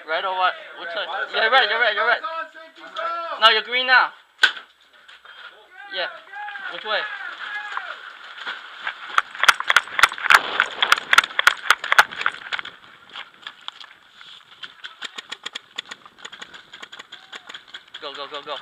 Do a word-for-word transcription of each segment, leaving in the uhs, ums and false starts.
Red or what? Which side? You're red, you're red, you're red. No, you're green now. Yeah. Which way? Go, go, go, go.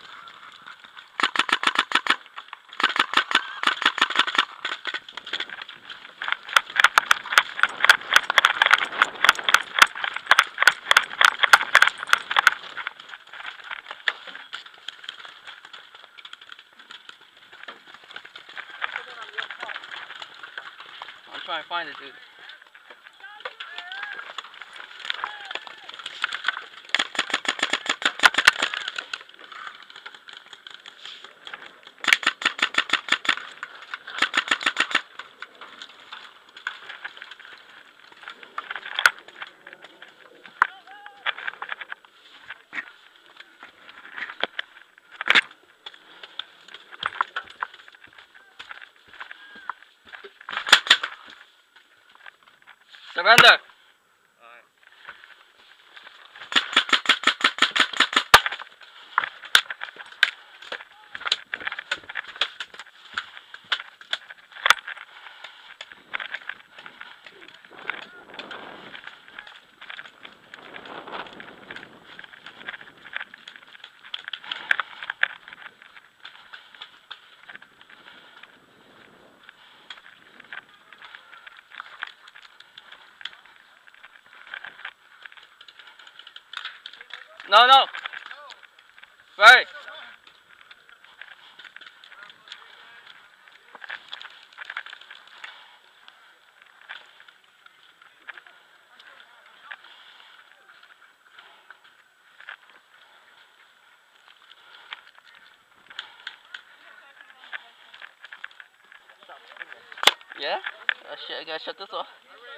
I'm trying to find it, dude. Surrender! Alright. No, no. Right. Yeah? Oh shit, I gotta shut this off.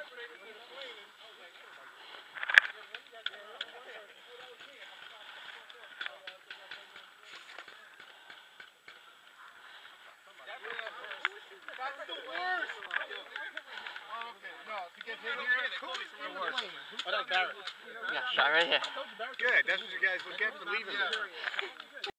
That's the worst! Oh, okay. No, to get hit here, who's in the plane? Oh, that's Barrett. Yeah, shot right here. Good, that's what you guys would get for leaving.